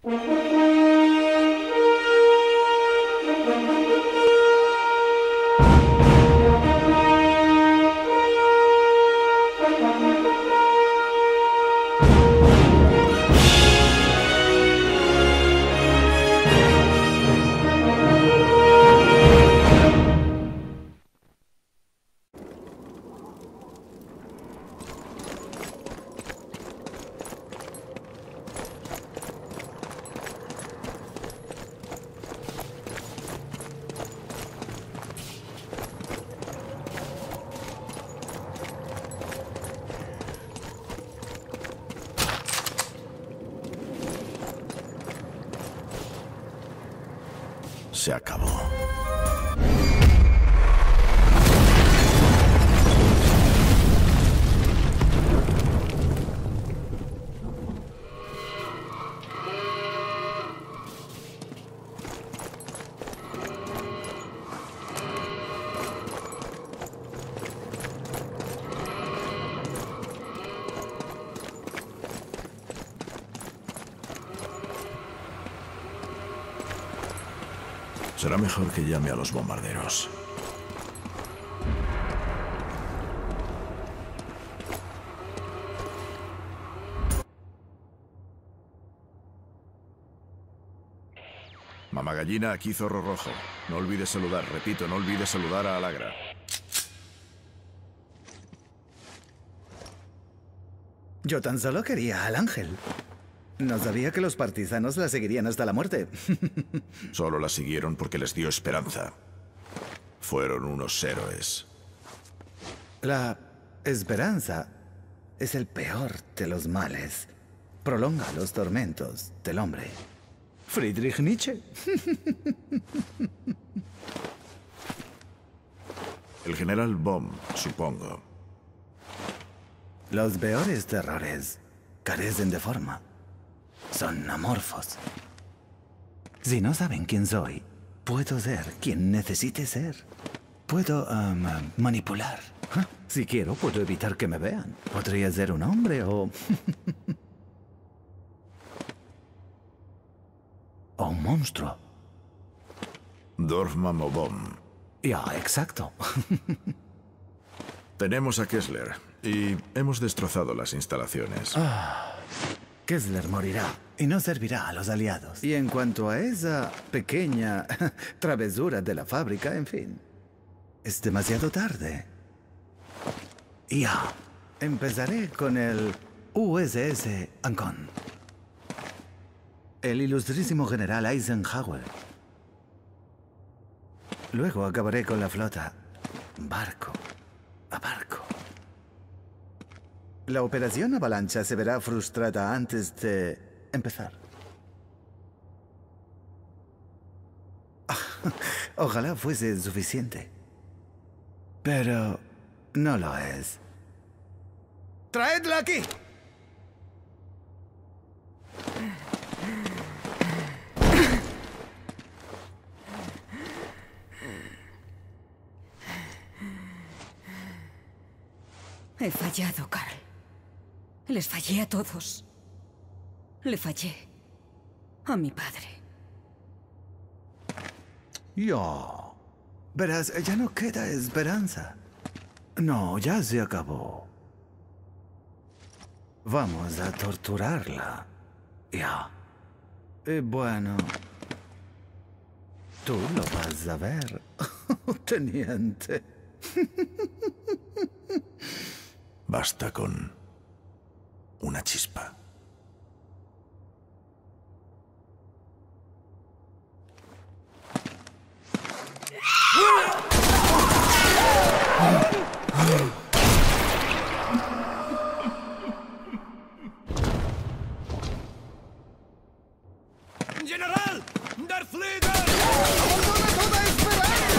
Se acabó. Será mejor que llame a los bombarderos. Mamá gallina, aquí Zorro Rojo. No olvides saludar, repito, no olvides saludar a Alagra. Yo tan solo quería al ángel. No sabía que los partisanos la seguirían hasta la muerte. Solo la siguieron porque les dio esperanza. Fueron unos héroes. La esperanza es el peor de los males. Prolonga los tormentos del hombre. Friedrich Nietzsche. El general Baum, supongo. Los peores terrores carecen de forma. Son amorfos. Si no saben quién soy, puedo ser quien necesite ser. Puedo manipular. Si quiero, puedo evitar que me vean. Podría ser un hombre o... o un monstruo. Dorfman o Baum. Ya, exacto. Tenemos a Kessler y hemos destrozado las instalaciones. Kessler morirá y no servirá a los aliados. Y en cuanto a esa pequeña travesura de la fábrica, en fin, es demasiado tarde. Ya, empezaré con el USS Ancon. El ilustrísimo general Eisenhower. Luego acabaré con la flota, barco a barco. La operación Avalancha se verá frustrada antes de empezar. Ojalá fuese suficiente. Pero no lo es. ¡Traedla aquí! He fallado, Carl. Les fallé a todos. Le fallé a mi padre. Verás, ya no queda esperanza. No, ya se acabó. Vamos a torturarla. Ya. Y bueno... tú lo vas a ver, teniente. Basta con una chispa. ¡General! ¡Der Flieger! ¡Abandona toda esperanza!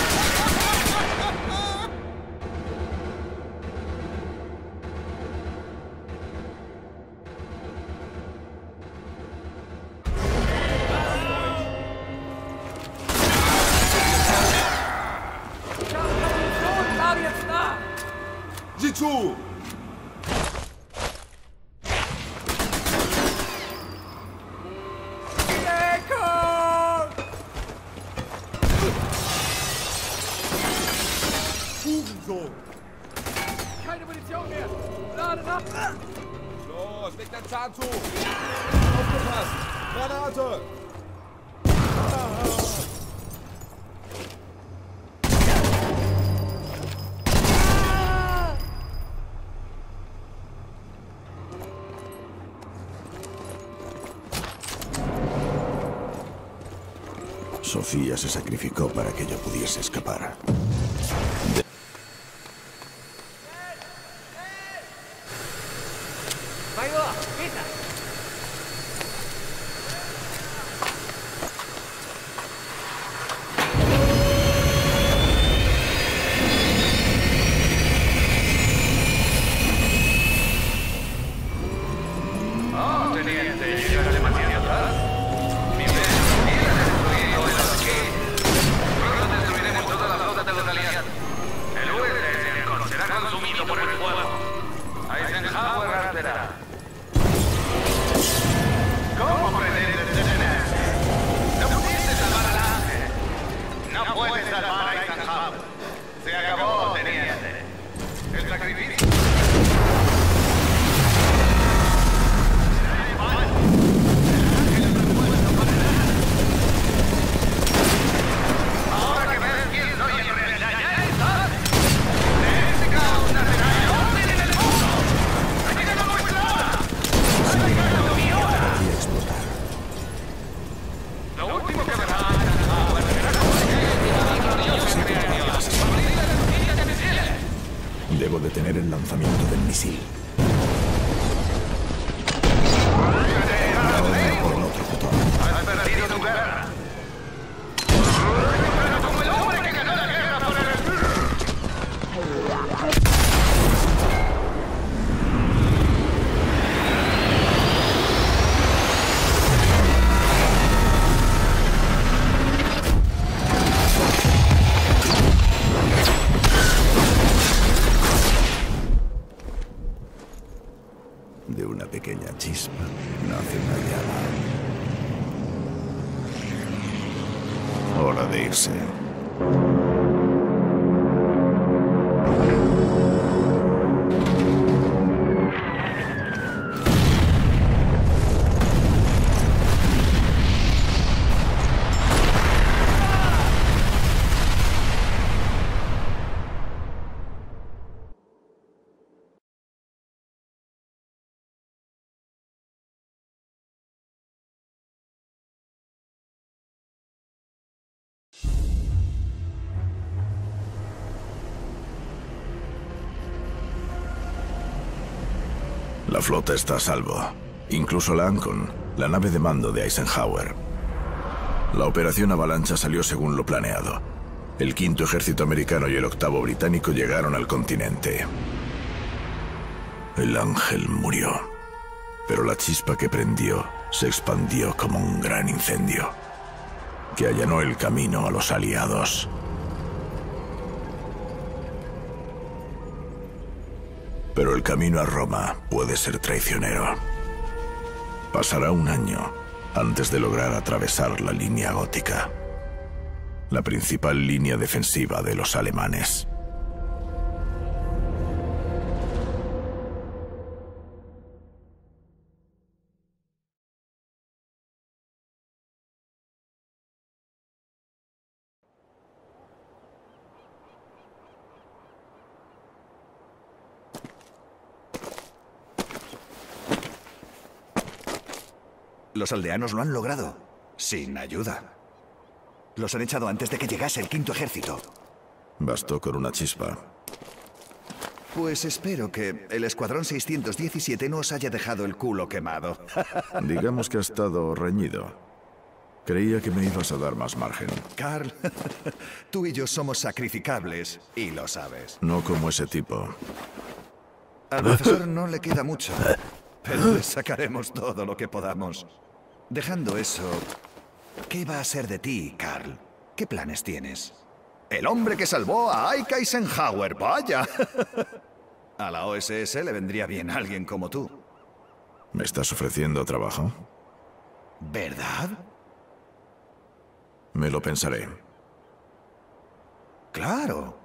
Sieh zu! Dazu! Aufgepasst! Granate! Sofía se sacrificó para que yo pudiese escapar. Debo detener el lanzamiento del misil. Ahora por el otro botón. ¡Has perdido tu guerra! ¡Pero como el hombre que ganó la guerra por el... De una pequeña chispa nace una llama. Hora de irse. La flota está a salvo. Incluso la Ancon, la nave de mando de Eisenhower. La operación Avalancha salió según lo planeado. El 5º ejército americano y el 8º británico llegaron al continente. El ángel murió, pero la chispa que prendió se expandió como un gran incendio, que allanó el camino a los aliados. Pero el camino a Roma puede ser traicionero. Pasará un año antes de lograr atravesar la línea gótica, la principal línea defensiva de los alemanes. Los aldeanos lo han logrado, sin ayuda. Los han echado antes de que llegase el 5º ejército. Bastó con una chispa. Pues espero que el Escuadrón 617 no os haya dejado el culo quemado. Digamos que ha estado reñido. Creía que me ibas a dar más margen. Carl, tú y yo somos sacrificables, y lo sabes. No como ese tipo. Al profesor no le queda mucho, pero le sacaremos todo lo que podamos. Dejando eso, ¿qué va a ser de ti, Carl? ¿Qué planes tienes? El hombre que salvó a Ike Eisenhower, vaya. A la OSS le vendría bien alguien como tú. ¿Me estás ofreciendo trabajo? ¿Verdad? Me lo pensaré. Claro.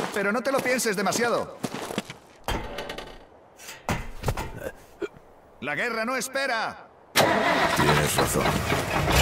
Pero no te lo pienses demasiado. La guerra no espera. Tienes razón.